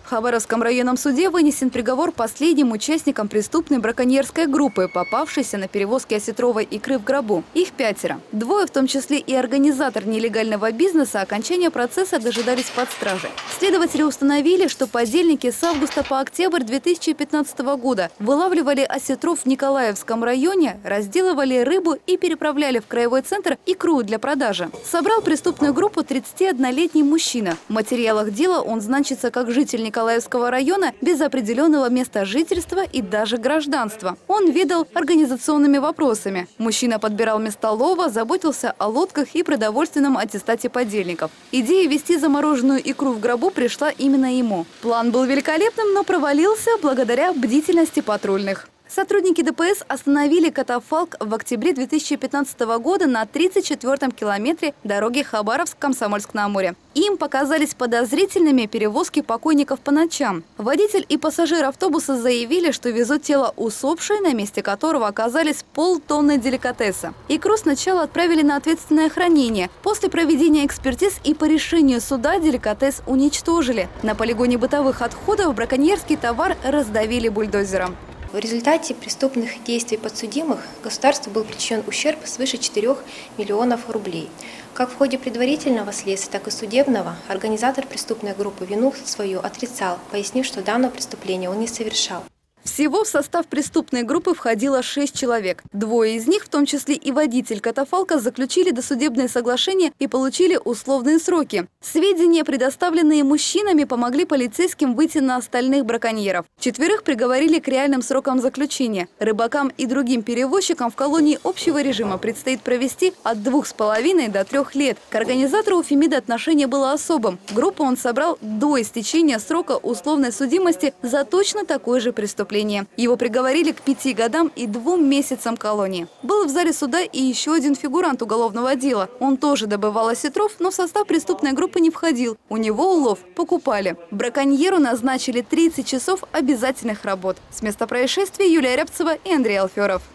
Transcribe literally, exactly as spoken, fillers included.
В Хабаровском районном суде вынесен приговор последним участникам преступной браконьерской группы, попавшейся на перевозке осетровой икры в гробу. Их пятеро. Двое, в том числе и организатор нелегального бизнеса, окончания процесса дожидались под стражей. Следователи установили, что подельники с августа по октябрь две тысячи пятнадцатого года вылавливали осетров в Николаевском районе, разделывали рыбу и переправляли в краевой центр икру для продажи. Собрал преступную группу тридцатиоднолетний мужчина. В материалах дела он значится как житель Николаевского района без определенного места жительства и даже гражданства. Он ведал организационными вопросами. Мужчина подбирал места лова, заботился о лодках и продовольственном аттестате подельников. Идея вести замороженную икру в гробу пришла именно ему. План был великолепным, но провалился благодаря бдительности патрульных. Сотрудники ДПС остановили катафалк в октябре две тысячи пятнадцатого года на тридцать четвёртом километре дороги Хабаровск-Комсомольск-на-Амуре. Им показались подозрительными перевозки покойников по ночам. Водитель и пассажир автобуса заявили, что везут тело усопшей, на месте которого оказались полтонны деликатеса. Икру сначала отправили на ответственное хранение. После проведения экспертиз и по решению суда деликатес уничтожили. На полигоне бытовых отходов браконьерский товар раздавили бульдозером. В результате преступных действий подсудимых государству был причинен ущерб свыше четырёх миллионов рублей. Как в ходе предварительного следствия, так и судебного организатор преступной группы вину свою отрицал, пояснив, что данное преступление он не совершал. Всего в состав преступной группы входило шесть человек. Двое из них, в том числе и водитель катафалка, заключили досудебные соглашения и получили условные сроки. Сведения, предоставленные мужчинами, помогли полицейским выйти на остальных браконьеров. Четверых приговорили к реальным срокам заключения. Рыбакам и другим перевозчикам в колонии общего режима предстоит провести от двух с половиной до трех лет. К организатору у Фемида отношение было особым. Группу он собрал до истечения срока условной судимости за точно такое же преступление. Его приговорили к пяти годам и двум месяцам колонии. Был в зале суда и еще один фигурант уголовного дела. Он тоже добывал осетров, но в состав преступной группы не входил. У него улов покупали. Браконьеру назначили тридцать часов обязательных работ. С места происшествия Юлия Рябцева и Андрей Алферов.